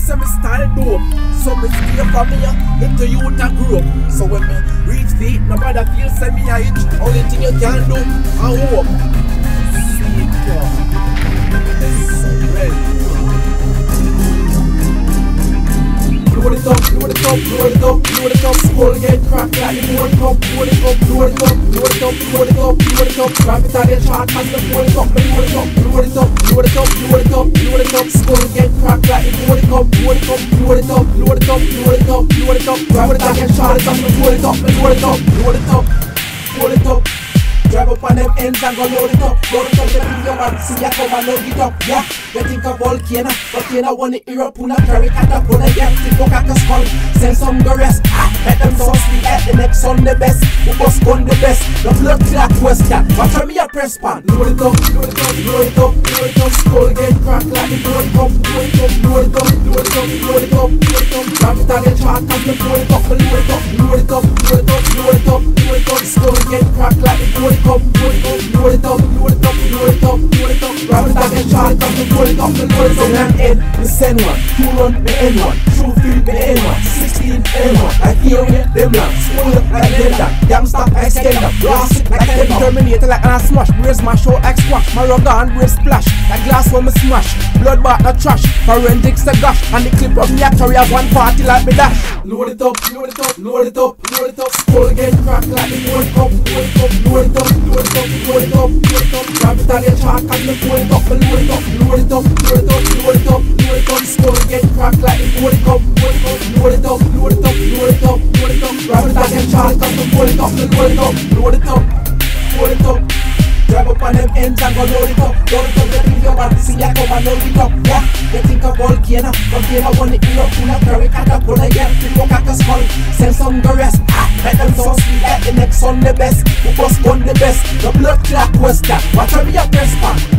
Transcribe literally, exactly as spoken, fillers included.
semi style dope. So me stay for me, little youth a grow. So when me reach feet, no brother feel say me a itch. Only thing you can do, I hope. Ceto. Load it up, load it up, load it up, load it up. Skull get cracked like the load it up, load it up, load it up, load it up, load it up, load it up. Grab it and get shot and the load it up, load it up, load it up, load it up, load it up, load it up. Skull get cracked like the load it up, load it up, load it up, load it up, load it up, load it up. Grab it and get shot and the load it up, load it up, load it up, load it up. Drive up on them ends and go load it up. Load it up, let me go and see ya come and load it up. Yeah, you think a volcano, volcano want it Europe, una carry cat up, wanna get the book at the skull. Send some go rest, ah, let them so sleep at the next on the best. Who bust gun the best, the blood clot was that. Watch me a press pan. Load it up, load it up, load it up, load it up. Skull get cracked like the load it up, load it up, load it up, load it up, load it up, load it up. Grab it and get shot and the load it up, load it up, load it up, load it up, load it up, load it up. Skull get cracked like the load it up, load it up, load it up, load it up, load it up, load it up. Grab it and get shot and the load it up, load it up. Send them in, we send one, two run, we end one, true field, we end one, sixteen, end one. I hear you, them lamps, pull up like them down, gangsta, I extend up, blast it like them Terminator like an smash, brace my show, X squash, my rubber and brace splash, that glass when me smash, blood bath not trash, forensics a gush, and the clip of me a carry have one party like me dash. Load it up, load it up, load it up, load it up, skull get cracked like the load it up, load it up, load it up, load it up, load it up, load it up, grab it and get shot and the load it up, load it up, load it up, load it up, load it up, load it up, skull get cracked like the load it up, load it up, load it up, load it up, load it up, load it up, grab it and get shot and the load it up, load it up, load it up, load it up. Drive up on them ends and go load it up, load it up, you think you're about to see ya come and load it up, yeah. You think a volcano, volcano want it Europe, una carry cat up, wanna get the book at the skull. Send some go rest, ah, let them so sleep at the next on the best. Who bust gun the best, the blood clot was that. Watch me a press pan.